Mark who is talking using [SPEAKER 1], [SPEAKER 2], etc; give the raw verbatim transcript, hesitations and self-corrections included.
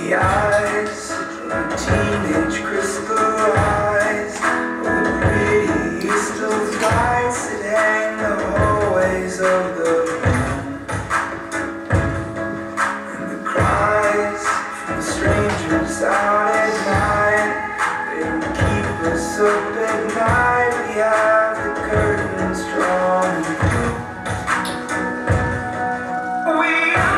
[SPEAKER 1] the eyes of teenage crystal eyes, of the prettiest of lights that hang the hallways of the room, and the cries from the strangers out at night, they don't keep us up at night. We have the curtains drawn and closed. We